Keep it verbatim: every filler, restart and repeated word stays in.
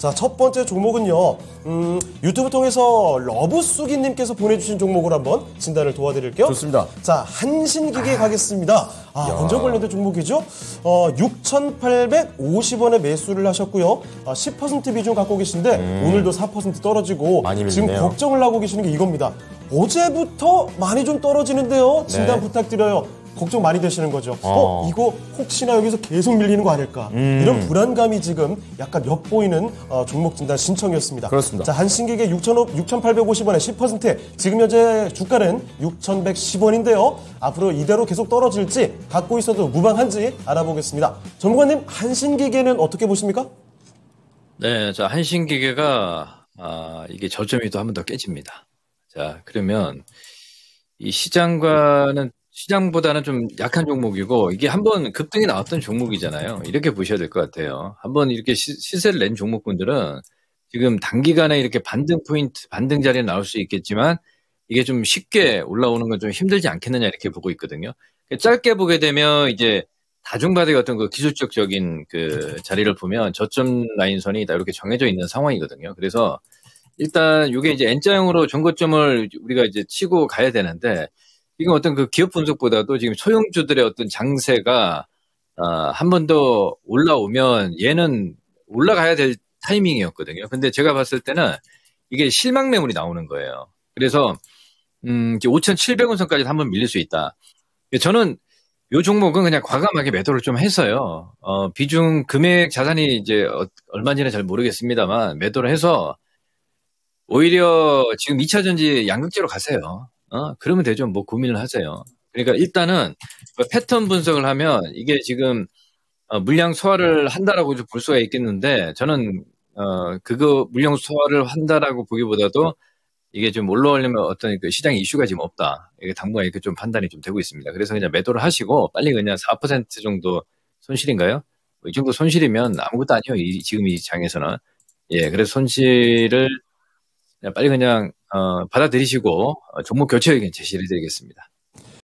자, 첫 번째 종목은요. 음, 유튜브 통해서 러브수기님께서 보내주신 종목을 한번 진단을 도와드릴게요. 좋습니다. 자, 한신기계 가겠습니다. 아, 언제 관련된 종목이죠? 어, 육천팔백오십 원에 매수를 하셨고요. 아, 십 퍼센트 비중 갖고 계신데 음. 오늘도 사 퍼센트 떨어지고 많이 지금 걱정을 하고 계시는 게 이겁니다. 어제부터 많이 좀 떨어지는데요. 진단 네. 부탁드려요. 걱정 많이 되시는 거죠. 어, 어 이거 혹시나 여기서 계속 밀리는 거 아닐까. 음. 이런 불안감이 지금 약간 엿보이는 어, 종목 진단 신청이었습니다. 그렇습니다. 자, 한신기계 육천팔백오십 원에 십 퍼센트. 지금 현재 주가는 육천백십 원인데요. 앞으로 이대로 계속 떨어질지 갖고 있어도 무방한지 알아보겠습니다. 전문가님, 한신기계는 어떻게 보십니까? 네, 자, 한신기계가 아, 이게 저점이 또 한 번 더 깨집니다. 자, 그러면 이 시장과는 시장보다는 좀 약한 종목이고 이게 한번 급등이 나왔던 종목이잖아요. 이렇게 보셔야 될 것 같아요. 한번 이렇게 시, 시세를 낸 종목군들은 지금 단기간에 이렇게 반등 포인트, 반등 자리에 나올 수 있겠지만 이게 좀 쉽게 올라오는 건 좀 힘들지 않겠느냐 이렇게 보고 있거든요. 짧게 보게 되면 이제 다중바닥의 어떤 그 기술적인 그 자리를 보면 저점 라인선이 다 이렇게 정해져 있는 상황이거든요. 그래서 일단 이게 이제 N자형으로 전고점을 우리가 이제 치고 가야 되는데 이건 어떤 그 기업 분석보다도 지금 소형주들의 어떤 장세가 어, 한 번 더 올라오면 얘는 올라가야 될 타이밍이었거든요. 근데 제가 봤을 때는 이게 실망 매물이 나오는 거예요. 그래서 음, 오천칠백 원 선까지 한번 밀릴 수 있다. 저는 이 종목은 그냥 과감하게 매도를 좀 해서요. 어, 비중 금액 자산이 이제 어, 얼마인지는 잘 모르겠습니다만 매도를 해서 오히려 지금 이 차 전지 양극재로 가세요. 어, 그러면 되죠. 뭐 고민을 하세요. 그러니까 일단은 패턴 분석을 하면 이게 지금 어, 물량 소화를 한다라고 볼 수가 있겠는데 저는 어, 그거 물량 소화를 한다라고 보기보다도 이게 좀 올라오려면 어떤 그 시장의 이슈가 지금 없다. 이게 당분간 이렇게 좀 판단이 좀 되고 있습니다. 그래서 그냥 매도를 하시고 빨리 그냥 사 퍼센트 정도 손실인가요? 이 정도 손실이면 아무것도 아니에요. 이, 지금 이 장에서는. 예, 그래서 손실을 빨리 그냥 어, 받아들이시고 어, 종목 교체 의견 제시를 드리겠습니다.